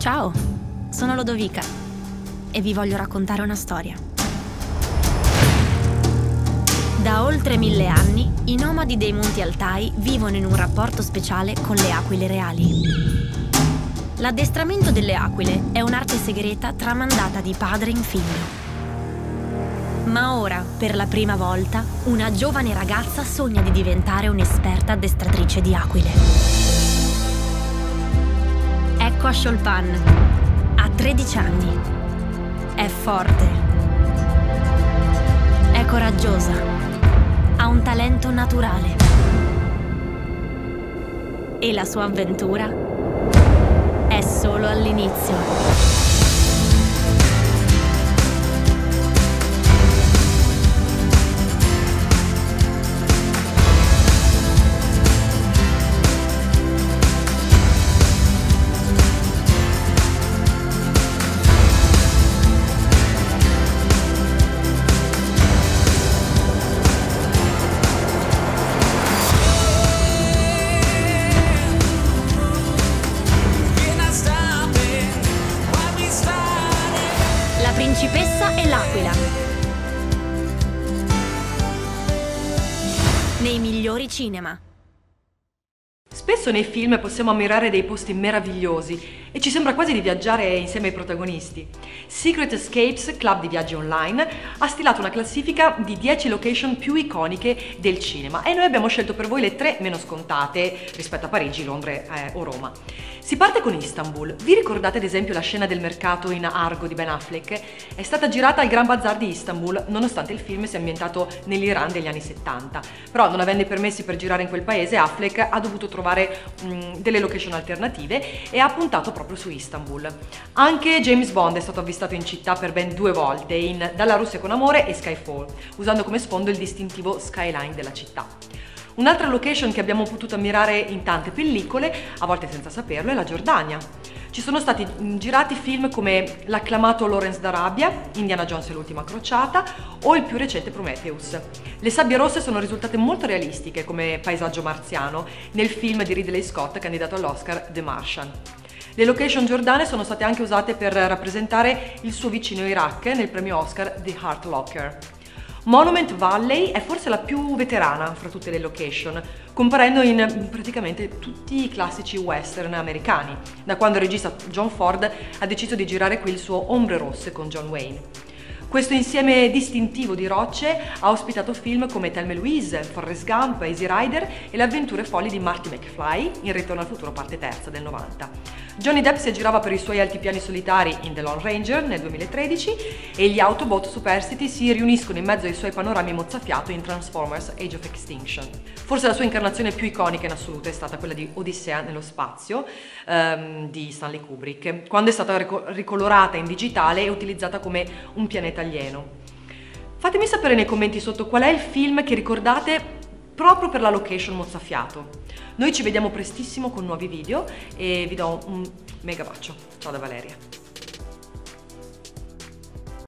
Ciao, sono Lodovica e vi voglio raccontare una storia. Da oltre 1000 anni, i nomadi dei Monti Altai vivono in un rapporto speciale con le aquile reali. L'addestramento delle aquile è un'arte segreta tramandata di padre in figlio. Ma ora, per la prima volta, una giovane ragazza sogna di diventare un'esperta addestratrice di aquile. Ecco Ashol-pan. Ha 13 anni. È forte. È coraggiosa. Ha un talento naturale. E la sua avventura è solo all'inizio. La principessa e l'aquila. Nei migliori cinema. Spesso nei film possiamo ammirare dei posti meravigliosi e ci sembra quasi di viaggiare insieme ai protagonisti. Secret Escapes, club di viaggi online, ha stilato una classifica di 10 location più iconiche del cinema e noi abbiamo scelto per voi le 3 meno scontate rispetto a Parigi, Londra o Roma. Si parte con Istanbul. Vi ricordate ad esempio la scena del mercato in Argo di Ben Affleck? È stata girata al Gran Bazar di Istanbul, nonostante il film sia ambientato nell'Iran degli anni 70. Però, non avendo i permessi per girare in quel paese, Affleck ha dovuto trovare delle location alternative e ha puntato proprio su Istanbul. Anche James Bond è stato avvistato in città per ben 2 volte, in Dalla Russia con amore e Skyfall, usando come sfondo il distintivo skyline della città. Un'altra location che abbiamo potuto ammirare in tante pellicole, a volte senza saperlo, è la Giordania. Ci sono stati girati film come l'acclamato Lawrence d'Arabia, Indiana Jones e l'ultima crociata o il più recente Prometheus. Le sabbie rosse sono risultate molto realistiche come paesaggio marziano nel film di Ridley Scott candidato all'Oscar The Martian. Le location giordane sono state anche usate per rappresentare il suo vicino Iraq nel premio Oscar The Hurt Locker. Monument Valley è forse la più veterana fra tutte le location, comparendo in praticamente tutti i classici western americani, da quando il regista John Ford ha deciso di girare qui il suo Ombre Rosse con John Wayne. Questo insieme distintivo di rocce ha ospitato film come Thelma e Louise, Forrest Gump, Easy Rider e Le avventure folli di Marty McFly in Ritorno al futuro parte terza del 90. Johnny Depp si aggirava per i suoi altipiani solitari in The Lone Ranger nel 2013 e gli Autobot superstiti si riuniscono in mezzo ai suoi panorami mozzafiato in Transformers Age of Extinction. Forse la sua incarnazione più iconica in assoluto è stata quella di Odissea nello spazio di Stanley Kubrick, quando è stata ricolorata in digitale e utilizzata come un pianeta alieno. Fatemi sapere nei commenti sotto qual è il film che ricordate proprio per la location mozzafiato. Noi ci vediamo prestissimo con nuovi video e vi do un mega bacio. Ciao da Valeria.